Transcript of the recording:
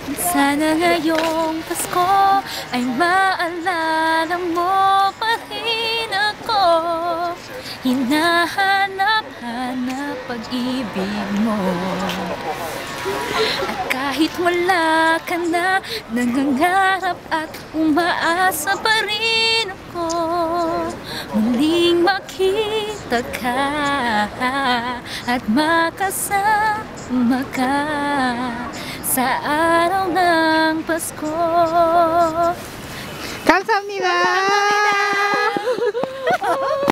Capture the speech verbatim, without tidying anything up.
Sana ngayong Pasko ay maalala mo pa rin ako. Hinahanap-hanap pag-ibig mo. At kahit wala ka na, nangangarap at umaasa pa rin ako. Muling makita ka at makasama ka sa araw ng Pasko. 감사합니다.